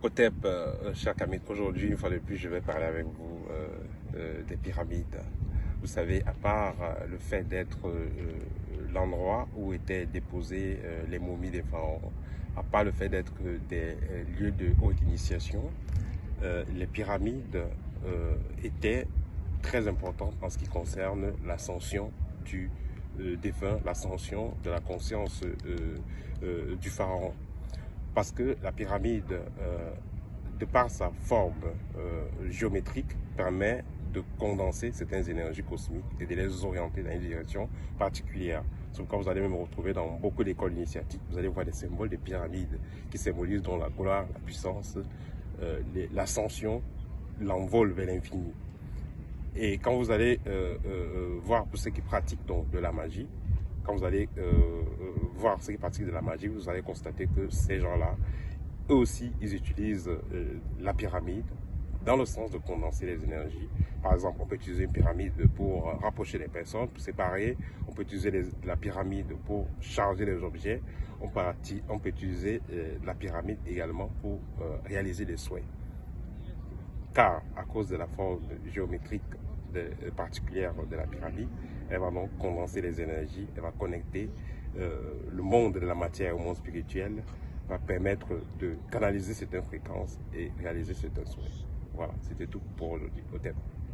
Otep, cher Kamit, aujourd'hui, une fois de plus, je vais parler avec vous des pyramides. Vous savez, à part le fait d'être l'endroit où étaient déposées les momies des pharaons, à part le fait d'être des lieux de haute initiation, les pyramides étaient très importantes en ce qui concerne l'ascension du défunt, l'ascension de la conscience du pharaon. Parce que la pyramide, de par sa forme géométrique, permet de condenser certaines énergies cosmiques et de les orienter dans une direction particulière. C'est pourquoi vous allez même retrouver dans beaucoup d'écoles initiatiques, vous allez voir des symboles des pyramides qui symbolisent donc la gloire, la puissance, l'ascension, l'envol vers l'infini. Et quand vous allez voir pour ceux qui pratiquent donc de la magie, quand vous allez voir ceux qui pratiquent de la magie, vous allez constater que ces gens-là, eux aussi, ils utilisent la pyramide dans le sens de condenser les énergies. Par exemple, on peut utiliser une pyramide pour rapprocher les personnes, pour séparer. On peut utiliser la pyramide pour charger les objets. On peut utiliser la pyramide également pour réaliser des souhaits. Car, à cause de la forme géométrique particulière de la pyramide, elle va donc condenser les énergies, elle va connecter le monde de la matière au monde spirituel, va permettre de canaliser certaines fréquences et réaliser certains souhaits. Voilà, c'était tout pour aujourd'hui. Au thème.